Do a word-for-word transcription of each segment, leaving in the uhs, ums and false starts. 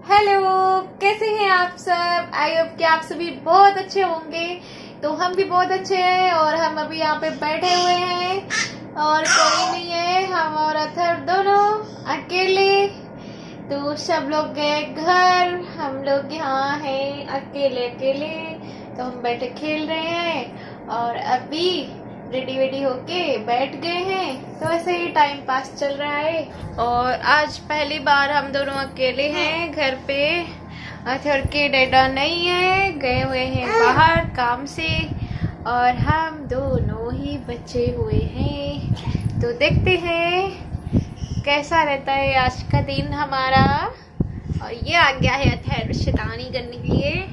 Hello, कैसे हैं आप सब। आई होप कि आप सभी बहुत अच्छे होंगे। तो हम भी बहुत अच्छे हैं और हम अभी यहाँ पे बैठे हुए हैं और कोई नहीं है, हम और अथर दोनों अकेले। तो सब लोग गए घर, हम लोग यहाँ हैं अकेले अकेले। तो हम बैठे खेल रहे हैं और अभी रेडी वेडी होके बैठ गए हैं। तो ऐसे ही टाइम पास चल रहा है। और आज पहली बार हम दोनों अकेले हैं घर पे। अथर के डैडा नहीं है, गए हुए हैं बाहर काम से और हम दोनों ही बचे हुए हैं। तो देखते हैं कैसा रहता है आज का दिन हमारा। और ये आ गया है अथर शैतानी करने के लिए।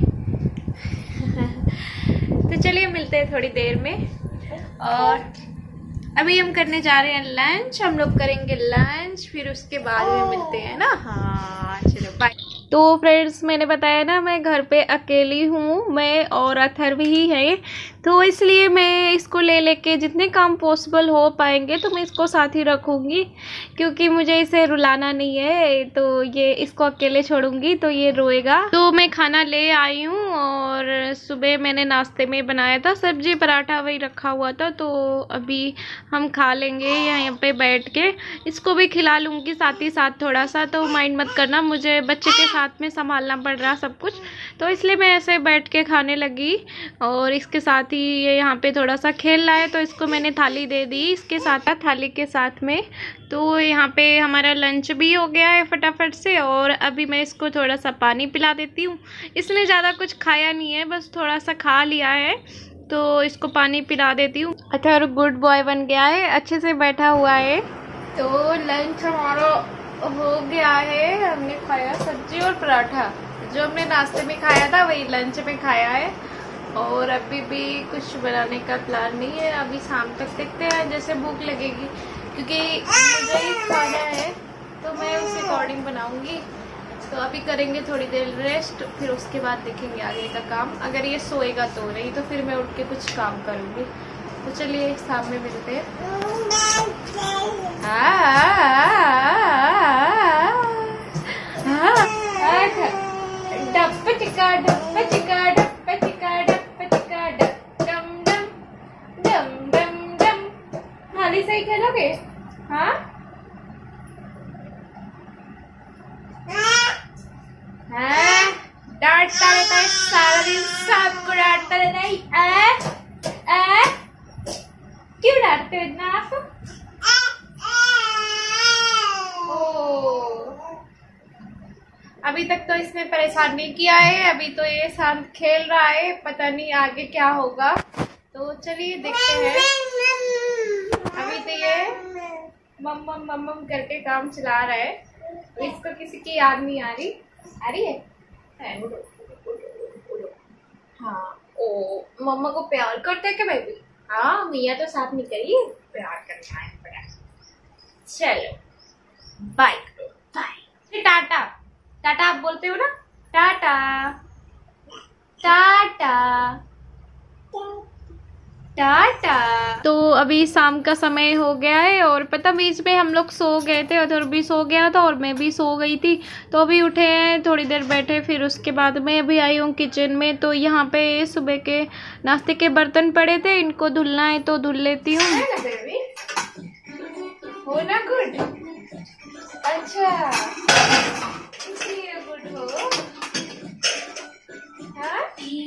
तो चलिए मिलते हैं थोड़ी देर में। और अभी हम करने जा रहे हैं लंच। हम लोग करेंगे लंच, फिर उसके बाद में मिलते हैं ना। हाँ चलो बाय। तो फ्रेंड्स, मैंने बताया ना मैं घर पे अकेली हूँ, मैं और अथर भी है। तो इसलिए मैं इसको ले लेके जितने काम पॉसिबल हो पाएंगे तो मैं इसको साथ ही रखूँगी, क्योंकि मुझे इसे रुलाना नहीं है। तो ये इसको अकेले छोड़ूंगी तो ये रोएगा। तो मैं खाना ले आई हूँ और सुबह मैंने नाश्ते में बनाया था सब्जी पराठा, वही रखा हुआ था। तो अभी हम खा लेंगे यहाँ पे बैठ के। इसको भी खिला लूँगी साथ ही साथ थोड़ा सा। तो माइंड मत करना, मुझे बच्चे के साथ में संभालना पड़ रहा सब कुछ, तो इसलिए मैं ऐसे बैठ के खाने लगी। और इसके साथ ही ये यहाँ पे थोड़ा सा खेल रहा है, तो इसको मैंने थाली दे दी इसके साथ, थाली के साथ में। तो यहाँ पे हमारा लंच भी हो गया है फटाफट से। और अभी मैं इसको थोड़ा सा पानी पिला देती हूँ। इसने ज़्यादा कुछ खाया नहीं है, बस थोड़ा सा खा लिया है, तो इसको पानी पिला देती हूँ। अथर गुड बॉय बन गया है, अच्छे से बैठा हुआ है। तो लंच हमारा हो गया है। हमने खाया सब्जी और पराठा, जो हमने नाश्ते में खाया था वही लंच में खाया है। और अभी भी कुछ बनाने का प्लान नहीं है। अभी शाम तक देखते हैं, जैसे भूख लगेगी, क्योंकि मुझे ही खाना है तो मैं उस अकॉर्डिंग बनाऊंगी। तो अभी करेंगे थोड़ी देर रेस्ट, फिर उसके बाद देखेंगे आगे का काम। अगर ये सोएगा तो, नहीं तो फिर मैं उठ के कुछ काम करूंगी। तो चलिए शाम में मिलते हैं। डप चिका डप चिका डप चिका डप चिका डप डम डम डम डम डम। थाली से ही खेलोगे? हाँ हाँ, डांटता रहता है सारा दिन, सबको डांटता रहता है। आ, आ, क्यों डांटते हो इतना आप? ओ, अभी तक तो इसने परेशान नहीं किया है। अभी तो ये शांत खेल रहा है, पता नहीं आगे क्या होगा। तो चलिए देखते हैं। अभी तो ये मम मम मम मम करके काम चला रहा है, तो इसको किसी की याद नहीं आ रही। आ रही है? हाँ, ओ मम्मा को प्यार करते है क्या बेबी? हाँ, मियाँ तो साथ में करिए, प्यार करना है बड़ा। चलो बाय बाय। टाटा टाटा आप बोलते हो ना? टाटा टाटा टाटा। तो अभी शाम का समय हो गया है और पता बीच में हम लोग सो गए थे, उधर भी सो गया था और मैं भी सो गई थी। तो अभी उठे हैं, थोड़ी देर बैठे, फिर उसके बाद मैं अभी आई हूँ किचन में। तो यहाँ पे सुबह के नाश्ते के बर्तन पड़े थे, इनको धुलना है तो धुल लेती हूँ। हो ना गुड? अच्छा, इसलिए गुड हो। हाँ?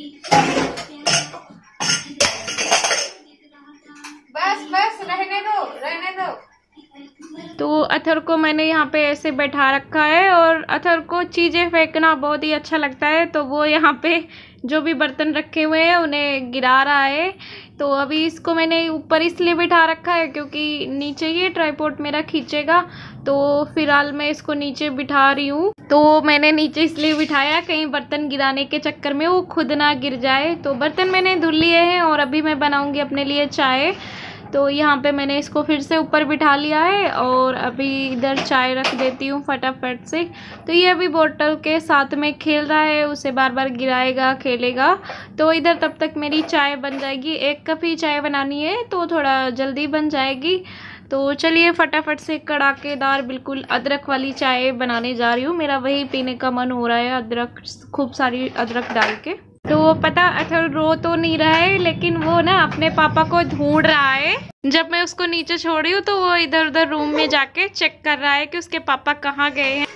बस बस रहने दो रहने दो। तो अथर को मैंने यहाँ पे ऐसे बैठा रखा है और अथर को चीज़ें फेंकना बहुत ही अच्छा लगता है। तो वो यहाँ पे जो भी बर्तन रखे हुए हैं उन्हें गिरा रहा है। तो अभी इसको मैंने ऊपर इसलिए बिठा रखा है क्योंकि नीचे ये ट्राइपॉड मेरा खींचेगा। तो फिलहाल मैं इसको नीचे बिठा रही हूँ। तो मैंने नीचे इसलिए बिठाया कहीं बर्तन गिराने के चक्कर में वो खुद ना गिर जाए। तो बर्तन मैंने धुल लिए हैं और अभी मैं बनाऊँगी अपने लिए चाय। तो यहाँ पे मैंने इसको फिर से ऊपर बिठा लिया है और अभी इधर चाय रख देती हूँ फटाफट से। तो ये अभी बोतल के साथ में खेल रहा है, उसे बार बार गिराएगा, खेलेगा। तो इधर तब तक मेरी चाय बन जाएगी। एक कप ही चाय बनानी है तो थोड़ा जल्दी बन जाएगी। तो चलिए फटाफट से कड़ाकेदार बिल्कुल अदरक वाली चाय बनाने जा रही हूँ। मेरा वही पीने का मन हो रहा है, अदरक, खूब सारी अदरक डाल के। तो पता अथर रो तो नहीं रहा है, लेकिन वो ना अपने पापा को ढूंढ रहा है। जब मैं उसको नीचे छोड़ रही हूँ तो वो इधर उधर रूम में जाके चेक कर रहा है कि उसके पापा कहाँ गए हैं।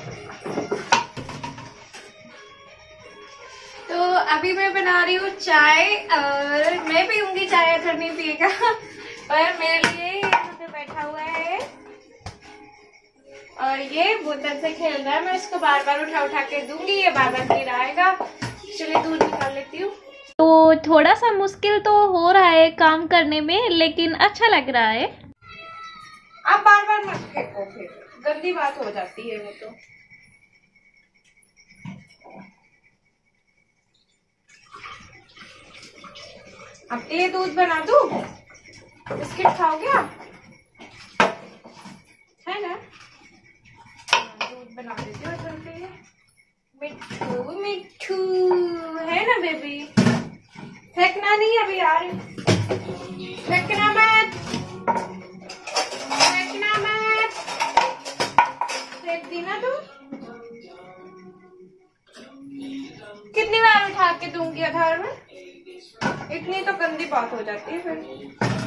तो अभी मैं बना रही हूँ चाय और मैं पीऊंगी चाय, अथर नहीं पिएगा। और मेरे लिए यहाँ पे बैठा हुआ है और ये बोतल से खेल रहा है। मैं इसको बार बार उठा उठा के दूंगी, ये बार बार पी आएगा। चलिए दूध निकाल लेती हूँ। तो थोड़ा सा मुश्किल तो हो रहा है काम करने में, लेकिन अच्छा लग रहा है। आप बार बार मत फेंको, फिर गंदी बात हो जाती है वो तो। आपके लिए दूध बना दूँ? बिस्किट खाओगे आप? है ना, दूध बना देती हूँ असल के लिए। मिट्ठू मिट्ठू है ना बेबी, फेंकना नहीं अभी यार, फेंकना मत, फेंकना मत, फेंक दी ना तू। कितनी बार उठा के दूंगी आधार में, इतनी तो गंदी बात हो जाती है फिर।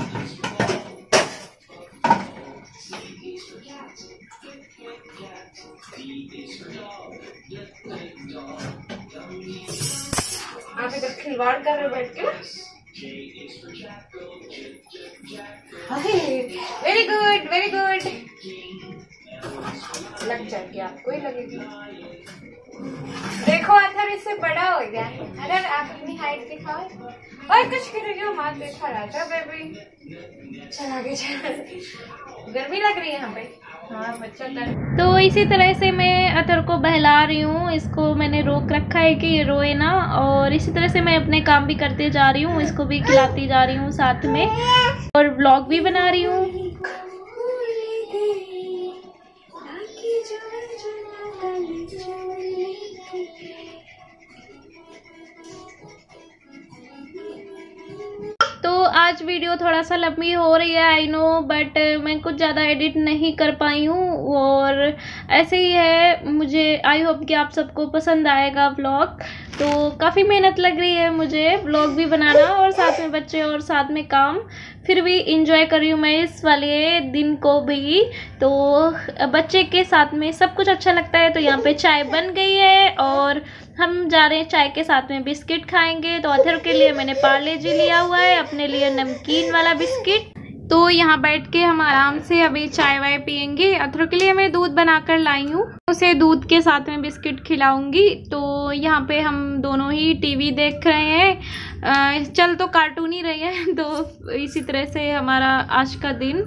आप इधर खिलवाड़ कर रहे बैठ के। वेरी गुड वेरी गुड, लग जाएगी आपको ही लगेगी। देखो अथर इससे बड़ा हो गया। अरे आप अपनी हाइट दिखाओ और कुछ करोगे, माँ देखा रहता बेबी। चला गया, चला, गर्मी लग रही है यहाँ पे। हाँ बच्चा कर। तो इसी तरह से मैं अथर को बहला रही हूँ, इसको मैंने रोक रखा है कि ये रोए ना। और इसी तरह से मैं अपने काम भी करते जा रही हूँ, इसको भी खिलाती जा रही हूँ साथ में, और व्लॉग भी बना रही हूँ। तो आज वीडियो थोड़ा सा लंबी हो रही है, आई नो, बट मैं कुछ ज़्यादा एडिट नहीं कर पाई हूँ और ऐसे ही है। मुझे आई होप कि आप सबको पसंद आएगा व्लॉग। तो काफ़ी मेहनत लग रही है मुझे व्लॉग भी बनाना और साथ में बच्चे और साथ में काम, फिर भी इंजॉय कर रही हूँ मैं इस वाले दिन को भी। तो बच्चे के साथ में सब कुछ अच्छा लगता है। तो यहाँ पे चाय बन गई है और हम जा रहे हैं चाय के साथ में बिस्किट खाएंगे। तो अथर के लिए मैंने पार्ले जी लिया हुआ है, अपने लिए नमकीन वाला बिस्किट। तो यहाँ बैठ के हम आराम से अभी चाय वाय पियेंगे। अथर के लिए मैं दूध बनाकर लाई हूँ, उसे दूध के साथ में बिस्किट खिलाऊंगी। तो यहाँ पे हम दोनों ही टीवी देख रहे हैं, चल तो कार्टून ही रहे हैं। तो इसी तरह से हमारा आज का दिन।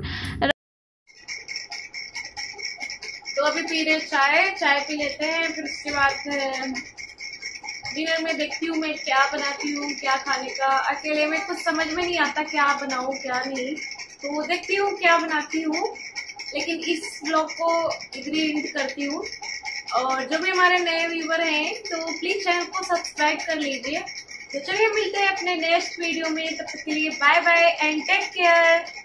तो अभी पी रहे चाय, चाय पी लेते हैं, फिर उसके बाद डिनर में देखती हूँ मैं क्या बनाती हूँ, क्या खाने का। अकेले में कुछ समझ में नहीं आता क्या बनाऊँ क्या नहीं, तो देखती हूँ क्या बनाती हूँ। लेकिन इस ब्लॉग को इधर एंड करती हूँ। और जो भी हमारे नए व्यूवर हैं तो प्लीज चैनल को सब्सक्राइब कर लीजिए। तो चलिए मिलते हैं अपने नेक्स्ट वीडियो में, तब तक के लिए bye bye and take care.